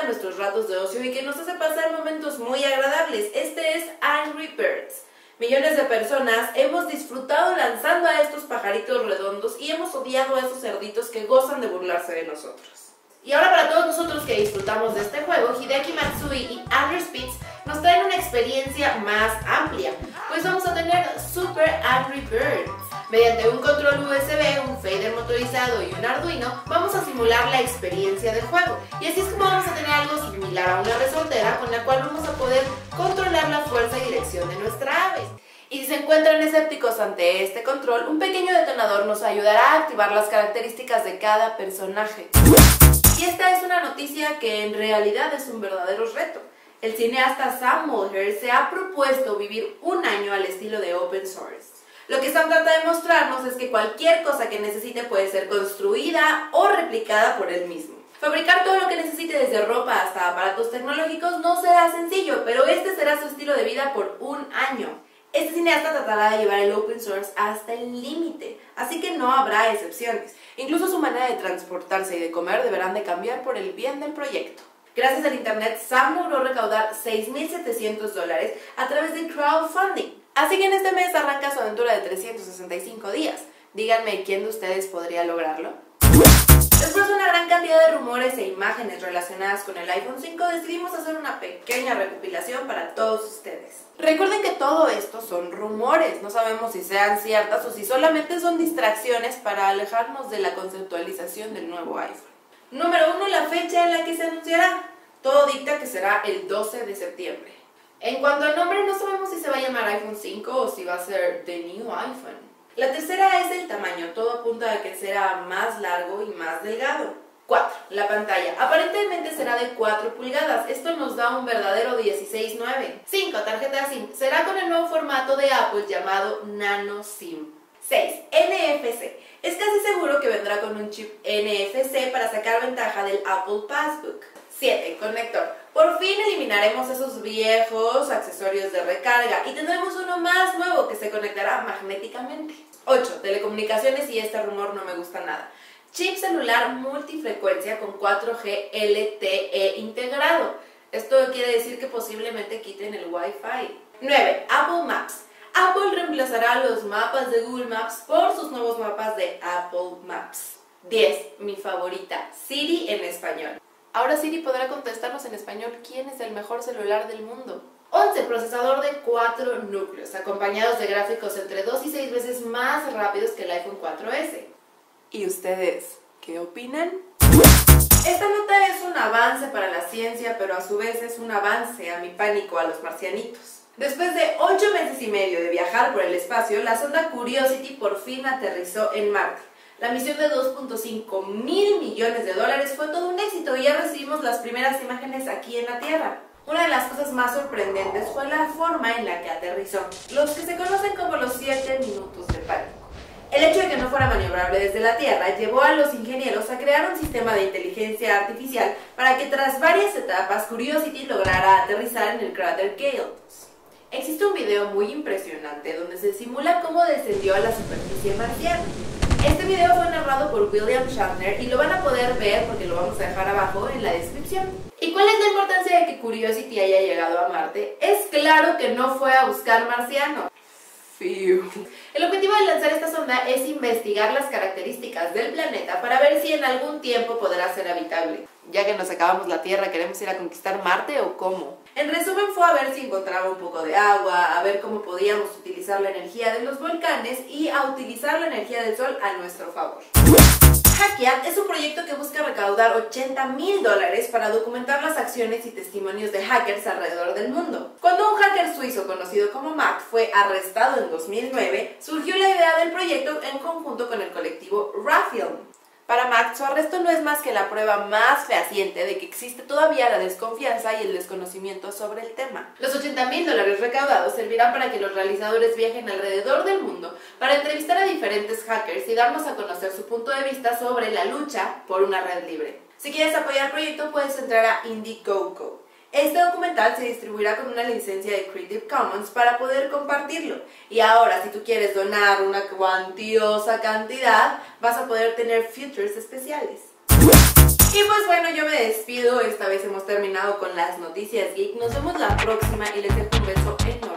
nuestros ratos de ocio y que nos hace pasar momentos muy agradables. Este es Angry Birds. Millones de personas hemos disfrutado lanzando a estos pajaritos redondos y hemos odiado a esos cerditos que gozan de burlarse de nosotros. Y ahora para todos nosotros que disfrutamos de este juego, Hideaki Matsui y Andrew Spitz nos traen una experiencia más amplia, pues vamos a tener Super Angry Birds. Mediante un control USB, un fader motorizado y un Arduino, vamos a simular la experiencia del juego. Y así es como vamos a tener algo similar a una resortera con la cual vamos a poder controlar la fuerza y dirección de nuestra ave. Y si se encuentran escépticos ante este control, un pequeño detonador nos ayudará a activar las características de cada personaje. Y esta es una noticia que en realidad es un verdadero reto. El cineasta Sam Mulher se ha propuesto vivir un año al estilo de open source. Lo que Sam trata de mostrarnos es que cualquier cosa que necesite puede ser construida o replicada por él mismo. Fabricar todo lo que necesite desde ropa hasta aparatos tecnológicos no será sencillo, pero este será su estilo de vida por un año. Este cineasta tratará de llevar el open source hasta el límite, así que no habrá excepciones. Incluso su manera de transportarse y de comer deberán de cambiar por el bien del proyecto. Gracias al internet, Sam logró recaudar $6,700 a través de crowdfunding. Así que en este mes arranca su aventura de 365 días. Díganme, ¿quién de ustedes podría lograrlo? Después de una gran cantidad de rumores e imágenes relacionadas con el iPhone 5, decidimos hacer una pequeña recopilación para todos ustedes. Recuerden que todo esto son rumores, no sabemos si sean ciertas o si solamente son distracciones para alejarnos de la conceptualización del nuevo iPhone. Número 1, la fecha en la que se anunciará. Todo dicta que será el 12 de septiembre. En cuanto al nombre, no sabemos si se va a llamar iPhone 5 o si va a ser The New iPhone. La tercera es el tamaño, todo apunta a que será más largo y más delgado. 4. La pantalla. Aparentemente será de 4 pulgadas, esto nos da un verdadero 16:9. 5. Tarjeta SIM. Será con el nuevo formato de Apple llamado Nano SIM. 6. NFC. Es casi seguro que vendrá con un chip NFC para sacar ventaja del Apple Passbook. 7. Conector. Por fin eliminaremos esos viejos accesorios de recarga y tendremos uno más nuevo que se conectará magnéticamente. 8. Telecomunicaciones, y este rumor no me gusta nada. Chip celular multifrecuencia con 4G LTE integrado. Esto quiere decir que posiblemente quiten el Wi-Fi. 9. Apple Maps. Apple reemplazará los mapas de Google Maps por sus nuevos mapas de Apple Maps. 10. Mi favorita, Siri en español. Ahora Siri podrá contestarnos en español quién es el mejor celular del mundo. 11. Procesador de 4 núcleos, acompañados de gráficos entre 2 y 6 veces más rápidos que el iPhone 4S. ¿Y ustedes qué opinan? Esta nota es un avance para la ciencia, pero a su vez es un avance a mi pánico a los marcianitos. Después de 8 meses y medio de viajar por el espacio, la sonda Curiosity por fin aterrizó en Marte. La misión de $2.5 mil millones fue todo un éxito y ya recibimos las primeras imágenes aquí en la Tierra. Una de las cosas más sorprendentes fue la forma en la que aterrizó, los que se conocen como los 7 minutos de pánico. El hecho de que no fuera maniobrable desde la Tierra llevó a los ingenieros a crear un sistema de inteligencia artificial para que tras varias etapas Curiosity lograra aterrizar en el cráter Gale. Existe un video muy impresionante donde se simula cómo descendió a la superficie marciana. Este video fue narrado por William Shatner y lo van a poder ver porque lo vamos a dejar abajo en la descripción. ¿Y cuál es la importancia de que Curiosity haya llegado a Marte? Es claro que no fue a buscar marcianos. El objetivo de lanzar esta sonda es investigar las características del planeta para ver si en algún tiempo podrá ser habitable. Ya que nos acabamos la Tierra, ¿queremos ir a conquistar Marte o cómo? En resumen, fue a ver si encontraba un poco de agua, a ver cómo podíamos utilizar la energía de los volcanes y a utilizar la energía del sol a nuestro favor. Hackeat es un proyecto que busca recaudar $80,000 para documentar las acciones y testimonios de hackers alrededor del mundo. Cuando un hacker suizo conocido como Mac fue arrestado en 2009, surgió la idea del proyecto en conjunto con el colectivo Raffielm. Para Mac, su arresto no es más que la prueba más fehaciente de que existe todavía la desconfianza y el desconocimiento sobre el tema. Los $80,000 recaudados servirán para que los realizadores viajen alrededor del mundo para entrevistar a diferentes hackers y darnos a conocer su punto de vista sobre la lucha por una red libre. Si quieres apoyar el proyecto, puedes entrar a Indiegogo. Este documental se distribuirá con una licencia de Creative Commons para poder compartirlo. Y ahora, si tú quieres donar una cuantiosa cantidad, vas a poder tener features especiales. Y pues bueno, yo me me despido, esta vez hemos terminado con las noticias geek. Nos vemos la próxima y les dejo un beso enorme.